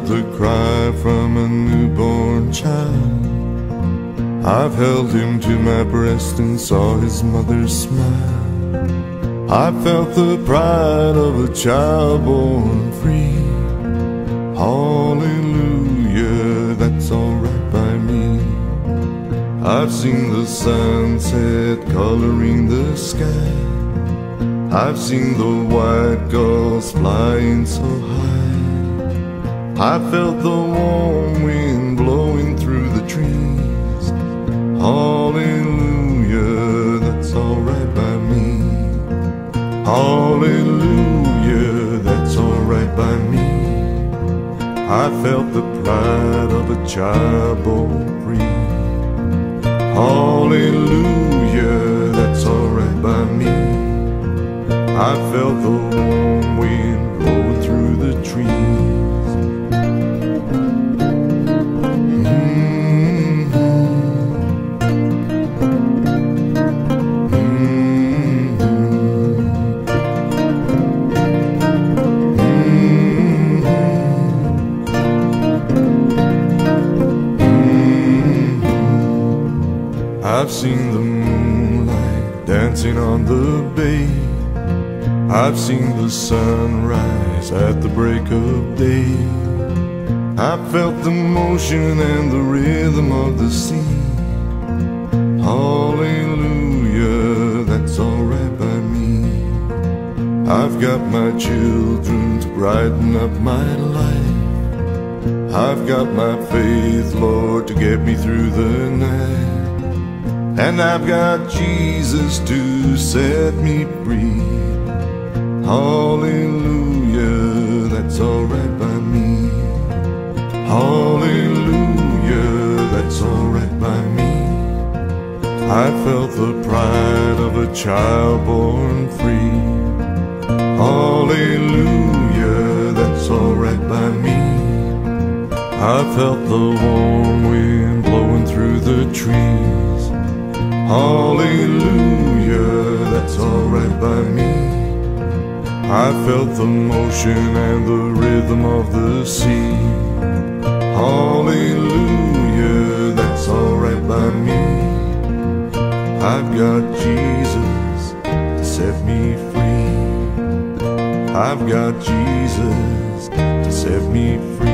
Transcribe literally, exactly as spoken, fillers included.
a cry from a newborn child. I've held him to my breast and saw his mother smile. I felt the pride of a child born free. Hallelujah, that's alright by me. I've seen the sunset coloring the sky. I've seen the white gulls flying so high. I felt the warm wind blowing through the trees. Hallelujah, that's alright by me. Hallelujah, that's alright by me. I felt the pride of a child born free. Hallelujah, that's alright by me. I felt the warm wind blowing through the trees. Mm-hmm. Mm-hmm. I've seen the moonlight dancing on the bay. I've seen the sunrise at the break of day. I felt the motion and the rhythm of the sea. Hallelujah, that's alright by me. I've got my children to brighten up my life. I've got my faith, Lord, to get me through the night. And I've got Jesus to set me free. Hallelujah, that's alright by me. Hallelujah, that's alright by me. I felt the pride of a child born free. Hallelujah, that's alright by me. I felt the warm wind blowing through the trees. Hallelujah, that's alright by me. I felt the motion and the rhythm of the sea. Hallelujah, that's alright by me. I've got Jesus to set me free. I've got Jesus to set me free.